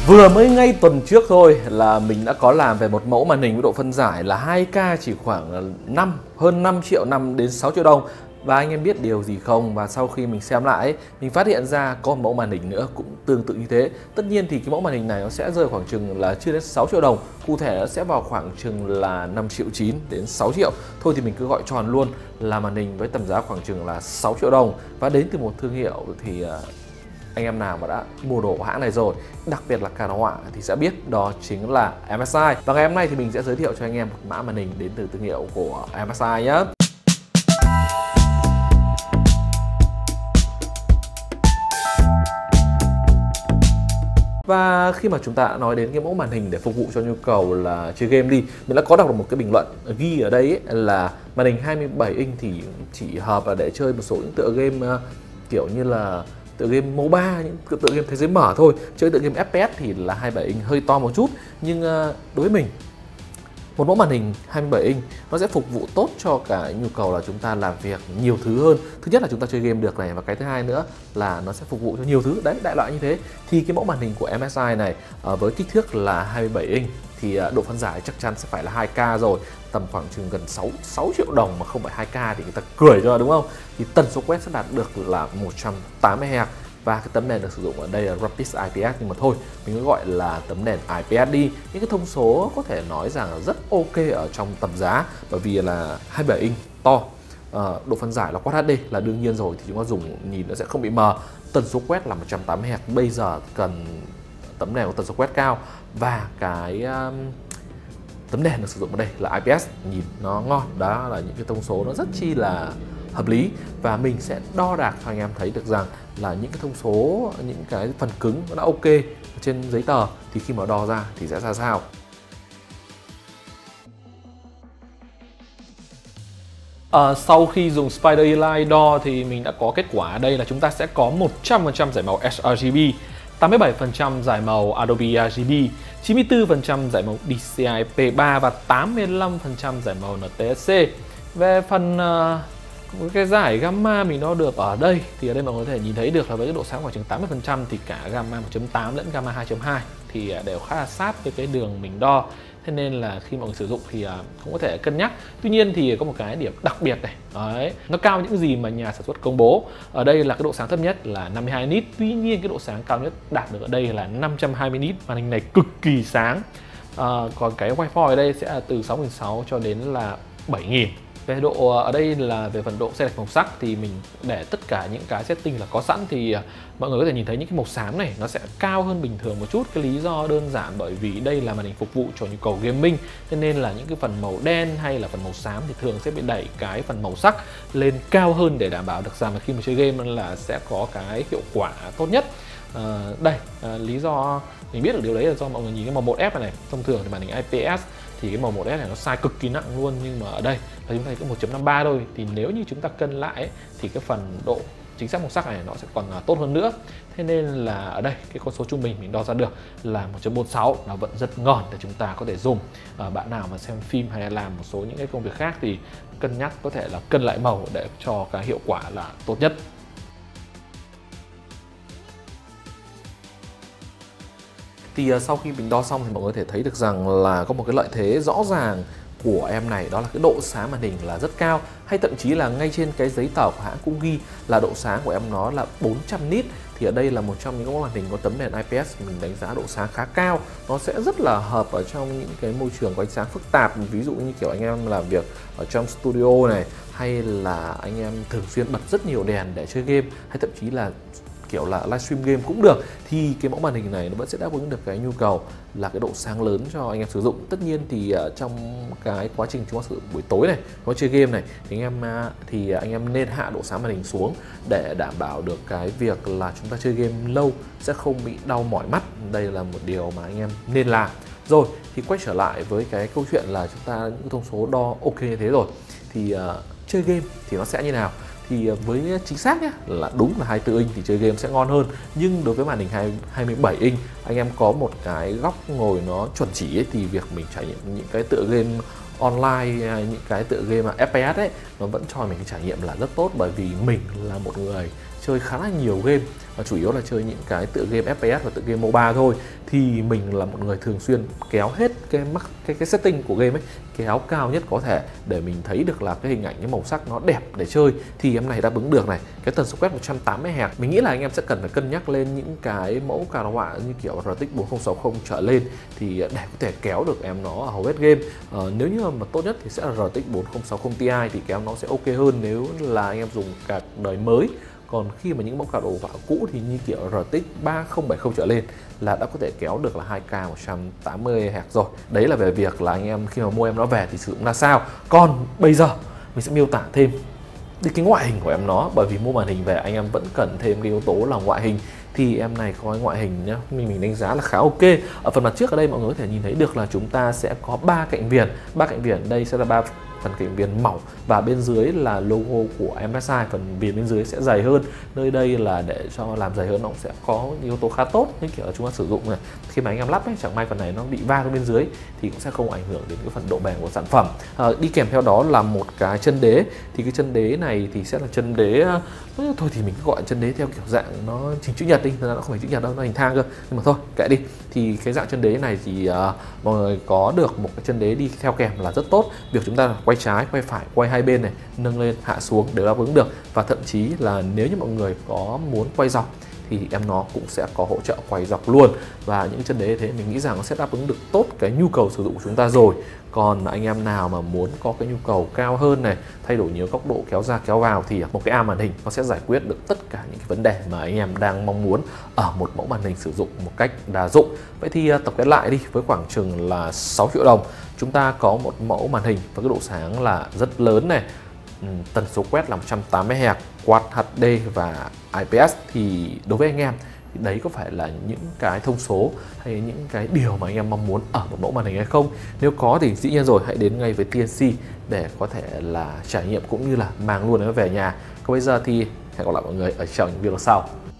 Vừa mới ngay tuần trước thôi là mình đã có làm về một mẫu màn hình với độ phân giải là 2K chỉ khoảng hơn 5 triệu 5 đến 6 triệu đồng. Và anh em biết điều gì không? Và sau khi mình xem lại mình phát hiện ra có một mẫu màn hình nữa cũng tương tự như thế. Tất nhiên thì cái mẫu màn hình này nó sẽ rơi khoảng chừng là chưa đến 6 triệu đồng. Cụ thể nó sẽ vào khoảng chừng là 5 triệu 9 đến 6 triệu. Thôi thì mình cứ gọi tròn luôn là màn hình với tầm giá khoảng chừng là 6 triệu đồng. Và đến từ một thương hiệu thì anh em nào mà đã mua đồ của hãng này rồi, đặc biệt là Càn Họa thì sẽ biết đó chính là MSI. Và ngày hôm nay thì mình sẽ giới thiệu cho anh em một mã màn hình đến từ thương hiệu của MSI nhé. Và khi mà chúng ta đã nói đến cái mẫu màn hình để phục vụ cho nhu cầu là chơi game đi, mình đã có đọc được một cái bình luận ghi ở đây là màn hình 27 inch thì chỉ hợp là để chơi một số những tựa game kiểu như là tựa game MOBA, những tựa game thế giới mở thôi. Chơi tựa game FPS thì là 27 inch hơi to một chút. Nhưng đối với mình, một mẫu màn hình 27 inch nó sẽ phục vụ tốt cho cả nhu cầu là chúng ta làm việc nhiều thứ hơn. Thứ nhất là chúng ta chơi game được này, và cái thứ hai nữa là nó sẽ phục vụ cho nhiều thứ đấy, đại loại như thế. Thì cái mẫu màn hình của MSI này với kích thước là 27 inch thì độ phân giải chắc chắn sẽ phải là 2K rồi, tầm khoảng chừng gần 6 triệu đồng mà không phải 2K thì người ta cười cho, đúng không? Thì tần số quét sẽ đạt được là 180 Hz. Và cái tấm nền được sử dụng ở đây là Rapid IPS, nhưng mà thôi mình cứ gọi là tấm nền IPS đi. Những cái thông số có thể nói rằng là rất ok ở trong tầm giá, bởi vì là 27 inch to, độ phân giải là Quad HD là đương nhiên rồi, thì chúng ta dùng nhìn nó sẽ không bị mờ. Tần số quét là 180 Hz, bây giờ cần tấm nền có tần số quét cao, và cái tấm nền được sử dụng ở đây là IPS, nhìn nó ngon. Đó là những cái thông số nó rất chi là hợp lý, và mình sẽ đo đạc cho anh em thấy được rằng là những cái thông số, những cái phần cứng nó đã ok trên giấy tờ thì khi mà đo ra thì sẽ ra sao. Sau khi dùng Spider Eli đo thì mình đã có kết quả ở đây là chúng ta sẽ có 100% giải màu sRGB, 87% giải màu Adobe RGB, 94% giải màu DCI P3 và 85% giải màu NTSC. Về phần cái giải gamma mình đo được ở đây thì ở đây mọi người có thể nhìn thấy được là với cái độ sáng khoảng chừng 80% thì cả gamma 1.8 lẫn gamma 2.2 thì đều khá là sát với cái đường mình đo. Thế nên là khi mọi người sử dụng thì cũng có thể cân nhắc. Tuy nhiên thì có một cái điểm đặc biệt này, đấy, nó cao những gì mà nhà sản xuất công bố. Ở đây là cái độ sáng thấp nhất là 52 nit, tuy nhiên cái độ sáng cao nhất đạt được ở đây là 520 nit. Màn hình này cực kỳ sáng. Còn cái Wi-Fi ở đây sẽ là từ 6.600 cho đến là 7.000. Về độ ở đây là về phần độ xe lệch màu sắc thì mình để tất cả những cái setting là có sẵn, thì mọi người có thể nhìn thấy những cái màu xám này nó sẽ cao hơn bình thường một chút. Cái lý do đơn giản bởi vì đây là màn hình phục vụ cho nhu cầu gaming, cho nên là những cái phần màu đen hay là phần màu xám thì thường sẽ bị đẩy cái phần màu sắc lên cao hơn để đảm bảo được rằng là khi mà chơi game là sẽ có cái hiệu quả tốt nhất. Lý do mình biết được điều đấy là do mọi người nhìn cái màu 1F này, thông thường thì màn hình IPS thì cái màu 1S này nó sai cực kỳ nặng luôn, nhưng mà ở đây là chúng ta thấy có 1.53 thôi, thì nếu như chúng ta cân lại ấy, thì cái phần độ chính xác màu sắc này nó sẽ còn tốt hơn nữa. Thế nên là ở đây cái con số trung bình mình đo ra được là 1.46, nó vẫn rất ngon để chúng ta có thể dùng. Bạn nào mà xem phim hay là làm một số những cái công việc khác thì cân nhắc có thể là cân lại màu để cho cái hiệu quả là tốt nhất. Thì sau khi mình đo xong thì mọi người có thể thấy được rằng là có một cái lợi thế rõ ràng của em này, đó là cái độ sáng màn hình là rất cao, hay thậm chí là ngay trên cái giấy tờ của hãng cũng ghi là độ sáng của em nó là 400 nit. Thì ở đây là một trong những màn hình có tấm nền IPS mình đánh giá độ sáng khá cao, nó sẽ rất là hợp ở trong những cái môi trường có ánh sáng phức tạp, ví dụ như kiểu anh em làm việc ở trong studio này, hay là anh em thường xuyên bật rất nhiều đèn để chơi game, hay thậm chí là kiểu là livestream game cũng được, thì cái mẫu màn hình này nó vẫn sẽ đáp ứng được cái nhu cầu là cái độ sáng lớn cho anh em sử dụng. Tất nhiên thì trong cái quá trình chúng ta sử dụng buổi tối này, có chơi game này thì anh em nên hạ độ sáng màn hình xuống để đảm bảo được cái việc là chúng ta chơi game lâu sẽ không bị đau mỏi mắt. Đây là một điều mà anh em nên làm. Rồi thì quay trở lại với cái câu chuyện là chúng ta những thông số đo ok như thế rồi thì chơi game thì nó sẽ như nào. Thì với chính xác nhé, là đúng là 24 inch thì chơi game sẽ ngon hơn. Nhưng đối với màn hình 27 inch, anh em có một cái góc ngồi nó chuẩn chỉ ấy, thì việc mình trải nghiệm những cái tựa game online, những cái tựa game mà FPS ấy, nó vẫn cho mình cái trải nghiệm là rất tốt. Bởi vì mình là một người chơi khá là nhiều game và chủ yếu là chơi những cái tựa game FPS và tựa game MOBA thôi, thì mình là một người thường xuyên kéo hết cái setting của game ấy, kéo cao nhất có thể để mình thấy được là cái hình ảnh, cái màu sắc nó đẹp để chơi, thì em này đáp ứng được này. Cái tần số quét 180 Hz, mình nghĩ là anh em sẽ cần phải cân nhắc lên những cái mẫu card đồ họa như kiểu RTX 4060 trở lên thì để có thể kéo được em nó ở hầu hết game. Nếu như mà tốt nhất thì sẽ là RTX 4060 Ti thì kéo nó sẽ ok hơn nếu là anh em dùng card đời mới. Còn khi mà những mẫu card đồ họa cũ thì như kiểu RTX 3070 trở lên là đã có thể kéo được là 2K 180 Hz rồi. Đấy là về việc là anh em khi mà mua em nó về thì sử dụng ra sao. Còn bây giờ mình sẽ miêu tả thêm đi cái ngoại hình của em nó, bởi vì mua màn hình về anh em vẫn cần thêm cái yếu tố là ngoại hình. Thì em này có cái ngoại hình nhá, mình đánh giá là khá ok. Ở phần mặt trước ở đây mọi người có thể nhìn thấy được là chúng ta sẽ có 3 cạnh viền. 3 cạnh viền đây sẽ là 3 phần cạnh viền mỏng và bên dưới là logo của MSI, phần viền bên dưới sẽ dày hơn. Nơi đây là để cho làm dày hơn nó cũng sẽ có yếu tố khá tốt, như kiểu là chúng ta sử dụng này, khi mà anh em lắp ấy, chẳng may phần này nó bị va bên dưới thì cũng sẽ không ảnh hưởng đến cái phần độ bền của sản phẩm. Đi kèm theo đó là một cái chân đế, thì cái chân đế này thì sẽ là chân đế thôi thì mình cứ gọi chân đế theo kiểu dạng nó hình chữ nhật đi, nó không phải chữ nhật đâu, nó hình thang cơ, nhưng mà thôi kệ đi. Thì cái dạng chân đế này thì mọi người có được một cái chân đế đi theo kèm là rất tốt, việc chúng ta quay trái, quay phải, quay hai bên này, nâng lên, hạ xuống đều đáp ứng được. Và thậm chí là nếu như mọi người có muốn quay dọc thì em nó cũng sẽ có hỗ trợ quay dọc luôn. Và những chân đế thế mình nghĩ rằng nó sẽ đáp ứng được tốt cái nhu cầu sử dụng của chúng ta rồi. Còn anh em nào mà muốn có cái nhu cầu cao hơn này, thay đổi nhiều góc độ, kéo ra kéo vào thì một cái arm màn hình nó sẽ giải quyết được tất cả những cái vấn đề mà anh em đang mong muốn ở một mẫu màn hình sử dụng một cách đa dụng. Vậy thì tổng kết lại đi, với khoảng chừng là 6 triệu đồng chúng ta có một mẫu màn hình với cái độ sáng là rất lớn này, tần số quét là 180 Hz, Quad HD và IPS, thì đối với anh em thì đấy có phải là những cái thông số hay những cái điều mà anh em mong muốn ở một mẫu màn hình hay không? Nếu có thì dĩ nhiên rồi, hãy đến ngay với TNC để có thể là trải nghiệm cũng như là mang luôn nó về nhà. Còn bây giờ thì hẹn gặp lại mọi người ở trong những video sau.